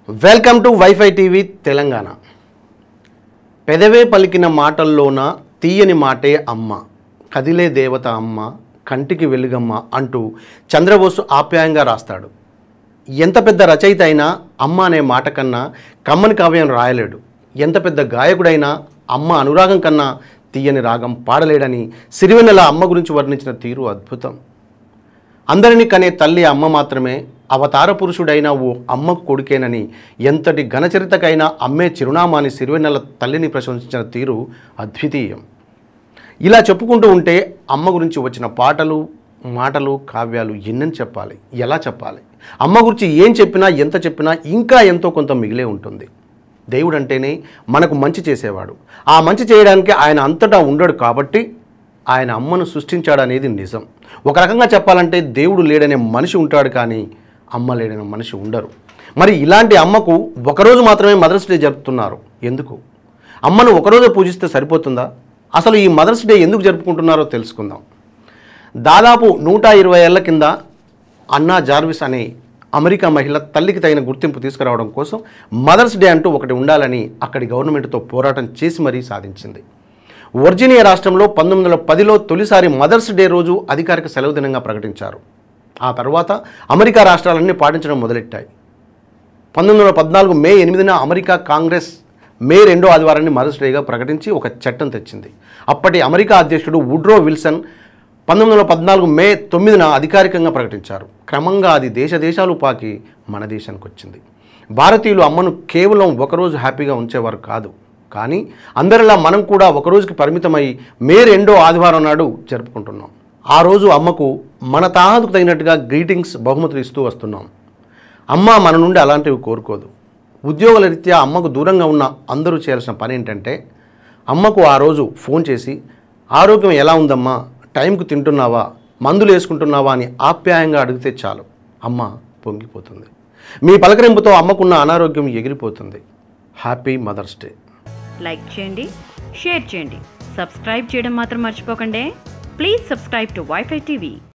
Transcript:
Welcome to WiFi TV Telangana. పెదవే పలికిన మాటల్లోన తీయని మాటే అమ్మ, కదిలే దేవత అమ్మ, కంటికి వెలుగమ్మ అంటూ చంద్రబోసు ఆప్యాయంగా రాస్తాడు. ఎంత పెద్ద రచయిత అయినా అమ్మ అనే మాట కన్నా కమ్మని కావ్యం రాయలేడు. ఎంత పెద్ద గాయకుడైనా అమ్మ అనురాగం కన్నా తీయని రాగం పాడలేడని సిరివెన్నెల అమ్మ గురించి వర్ణించిన తీరు అద్భుతం. అందరినీ కనే తల్లి అమ్మ మాత్రమే, అవతార పురుషుడైన ఓ అమ్మకు కొడుకేనని ఎంతటి ఘనచరితకైనా అమ్మే చిరునామాని సిరివెన్నెల తల్లిని ప్రశంసించిన తీరు అద్వితీయం. ఇలా చెప్పుకుంటూ ఉంటే అమ్మ గురించి వచ్చిన పాటలు, మాటలు, కావ్యాలు ఎన్నని చెప్పాలి, ఎలా చెప్పాలి? అమ్మ గురించి ఏం చెప్పినా, ఎంత చెప్పినా ఇంకా ఎంతో కొంత మిగిలే ఉంటుంది. దేవుడు అంటేనే మనకు మంచి చేసేవాడు. ఆ మంచి చేయడానికి ఆయన అంతటా ఉండడు కాబట్టి ఆయన అమ్మను సృష్టించాడనేది నిజం. ఒక రకంగా చెప్పాలంటే దేవుడు లేడనే మనిషి ఉంటాడు, కానీ అమ్మ లేడనే మనిషి ఉండరు. మరి ఇలాంటి అమ్మకు ఒకరోజు మాత్రమే మదర్స్ డే జరుపుతున్నారు. ఎందుకు? అమ్మను ఒకరోజు పూజిస్తే సరిపోతుందా? అసలు ఈ మదర్స్ డే ఎందుకు జరుపుకుంటున్నారో తెలుసుకుందాం. దాదాపు 120 ఏళ్ల కింద అన్నా జార్విస్ అనే అమెరికా మహిళ తల్లికి తగిన గుర్తింపు తీసుకురావడం కోసం మదర్స్ డే అంటూ ఒకటి ఉండాలని అక్కడి గవర్నమెంట్తో పోరాటం చేసి మరీ సాధించింది. వర్జీనియా రాష్ట్రంలో 1910లో తొలిసారి మదర్స్ డే రోజు అధికారిక సెలవు దినంగా ప్రకటించారు. ఆ తర్వాత అమెరికా రాష్ట్రాలన్నీ పాటించడం మొదలెట్టాయి. 1914 మే 8న అమెరికా కాంగ్రెస్ మే 2వ ఆదివారాన్ని మదర్స్ డేగా ప్రకటించి ఒక చట్టం తెచ్చింది. అప్పటి అమెరికా అధ్యక్షుడు వుడ్రో విల్సన్ 1914 మే 9న అధికారికంగా ప్రకటించారు. క్రమంగా అది దేశాలు పాకి మన దేశానికి వచ్చింది. భారతీయులు అమ్మను కేవలం ఒకరోజు హ్యాపీగా ఉంచేవారు కాదు, కానీ అందరిలా మనం కూడా ఒకరోజుకి పరిమితమై మే 2వ ఆదివారం నాడు జరుపుకుంటున్నాం. ఆ రోజు అమ్మకు మన తాహతుకు తగినట్టుగా గ్రీటింగ్స్, బహుమతులు ఇస్తూ వస్తున్నాం. అమ్మ మన నుండి అలాంటివి కోరుకోదు. ఉద్యోగాల రీత్యా అమ్మకు దూరంగా ఉన్న అందరూ చేయాల్సిన పని ఏంటంటే అమ్మకు ఆ రోజు ఫోన్ చేసి ఆరోగ్యం ఎలా ఉందమ్మా, టైంకు తింటున్నావా, మందులు వేసుకుంటున్నావా అని ఆప్యాయంగా అడిగితే చాలు, అమ్మ పొంగిపోతుంది. మీ పలకరింపుతో అమ్మకున్న అనారోగ్యం ఎగిరిపోతుంది. Happy mother's day. లైక్ చేయండి, షేర్ చేయండి, సబ్స్క్రైబ్ చేయడం మాత్రం మర్చిపోకండి. Please subscribe to WiFi TV.